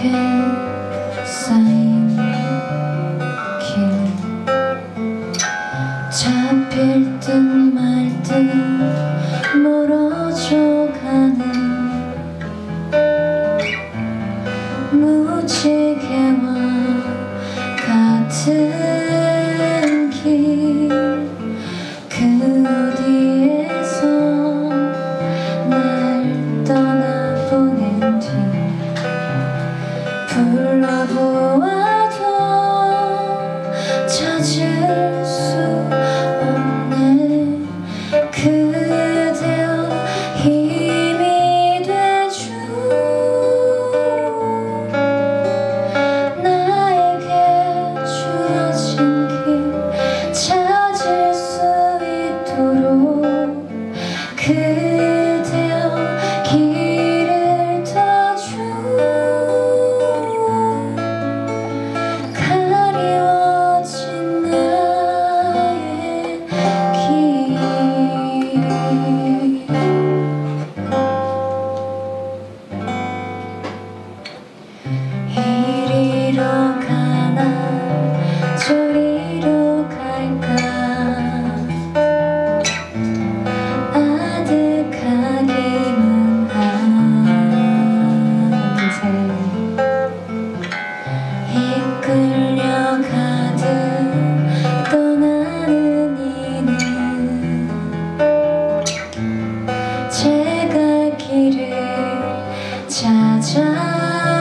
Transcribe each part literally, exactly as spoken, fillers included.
붉게 쌓인 길 잡힐 듯 말 듯 멀어져 가는 무지개와 같은 길 그 어디에서 날 떠나보낸 뒤 불러보아도 찾을 수 없네. 그대여 힘이 되죠. 나에게 주어진 길 찾을 수 있도록 그대여 길을 터줘. 가리워진 나의 길 이리로 가나 저리로 갈까 아득하기만 한데 이끌려 가듯 떠나는 이는 제 갈 길을 찾아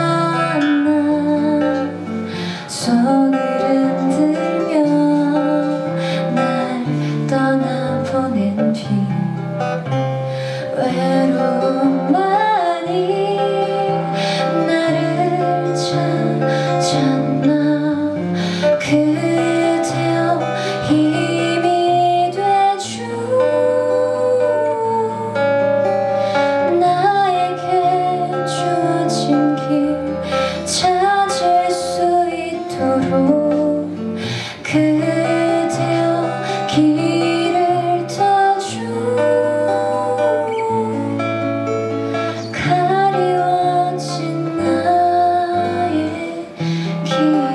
손을 흔들며 날 떠나보낸 뒤 외로움만이 나를 찾았나. 그대여 힘이 되죠. 나에게 주어진 길 찾을 수 있도록 그대여 길을 터줘. 가리워진 나의 길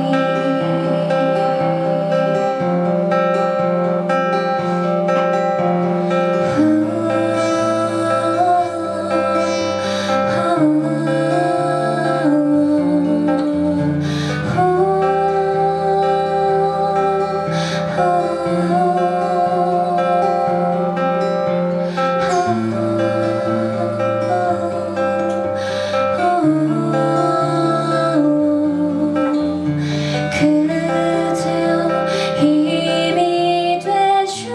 그대여 힘이 되죠.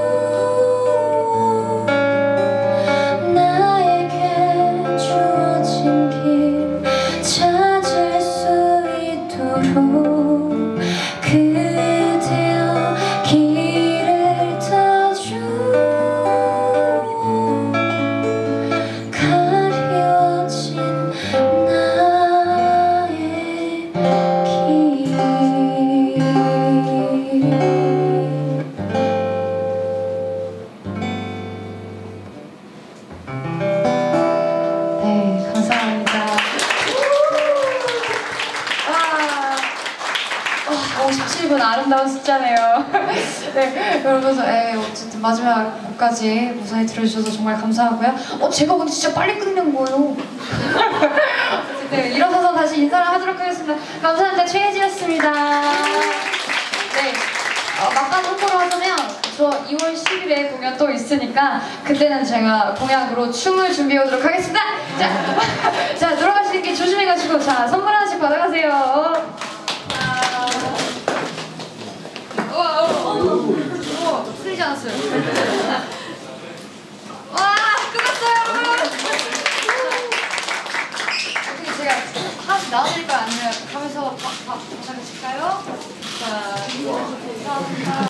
나에게 주어진 길 찾을 수 있도록 그대여 길을 터줘. 가리워진 나의 길. 네, 감사합니다. 와, 오십칠 분 아름다운 숫자네요. 네, 여러분, 에, 어쨌든 마지막 곡까지 무사히 들어주셔서 정말 감사하고요. 어, 제가 오늘 진짜 빨리 끝낸 거예요. 네, 일어서서 다시 인사를 하도록 하겠습니다. 감사합니다. 최혜지였습니다. 네, 어, 막간 홍보로 하자면 저 이월 십일에 공연 또 있으니까 그때는 제가 공약으로 춤을 준비해 오도록 하겠습니다. 자, 자 들어가실 게 조심해가지고 자 선물 하나씩 받아가세요. 우와, 우와, 우와, 틀리지 않았어요. 와, 끝났어요, 여러분. 어떻게 제가 하나씩 나눠드릴까요? 아니면 가면서 박, 박, 박사를 칠까요? 자, 감사합니다.